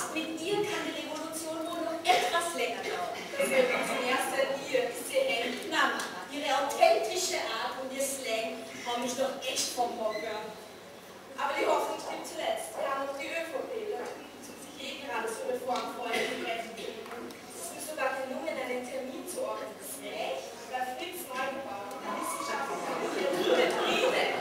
mit ihr kann die Revolution wohl noch etwas länger dauern. Das ist übrigens in erster Linie gesehen. Na, Mama, ihre authentische Art und ihr Slang haben mich doch echt vom Hocker. Aber die Hoffnung stimmt zuletzt. Wir haben noch die ÖVP, da tut sich gerade so reformfreundliche Kräfte. Es ist mir sogar gelungen, einen Termin zu organisieren. Bei Fritz Neugebauer, der Wissenschaftler, der Friede.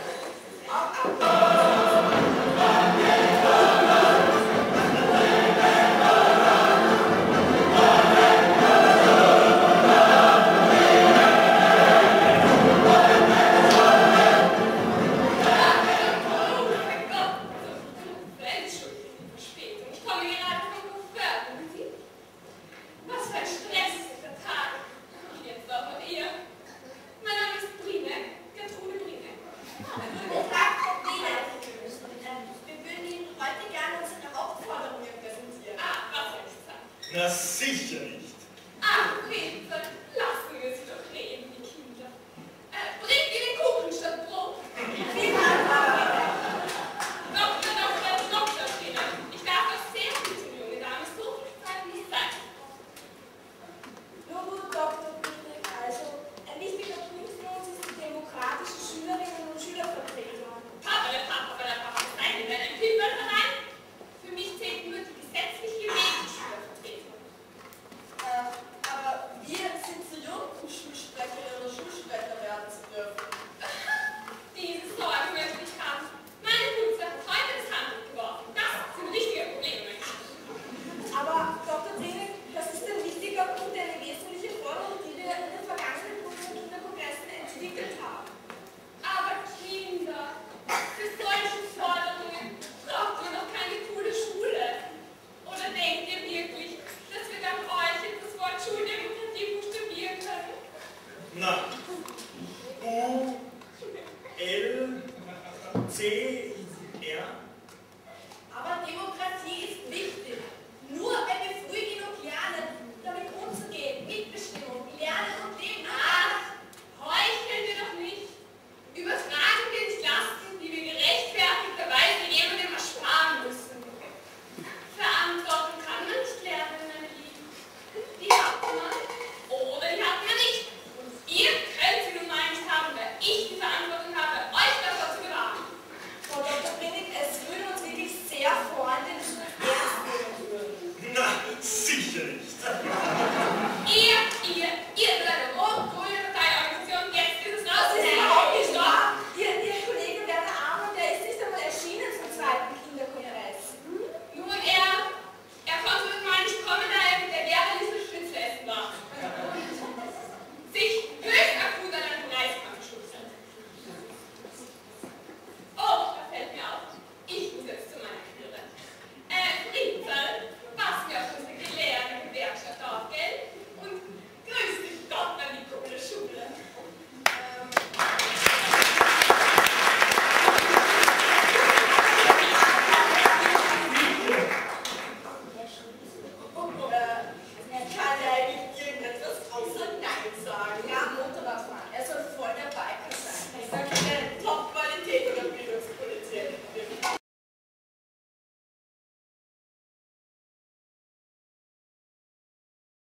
Na sicher nicht. Ach, bitte, lassen wir sie doch reden, die Kinder. Bringt ihr den Kuchen statt Brot? Doktor, ich darf das sehr gut, junge Dame, so viel Zeit nicht sein. Nur gut, Dr. Friedrich, also ein wichtiger Punkt für uns ist die demokratische Schülerinnen- und Schülervertretung. Papa, nein, in einem Kinderverein. Für mich zählt nur die gesetzliche Schülervertretung. Aber wir sind zu jung, um Schulsprecherinnen oder Schulsprecher werden zu dürfen. Diese Sorge möchte ich haben. Meine Putze hat heute das Handtuch geworfen. Das sind richtige Probleme, mein Kind. Aber Dr. Friedrich, das ist ein wichtiger Punkt, eine wesentliche Forderung, die wir in den vergangenen Kinderkongressen entwickelt haben. Aber Kinder, für solche Forderungen braucht ihr noch keine coole Schule. Oder denkt ihr wirklich, dass wir dank euch jetzt das Wort Schuldemokratie buchstabieren können? Na, U, L, C,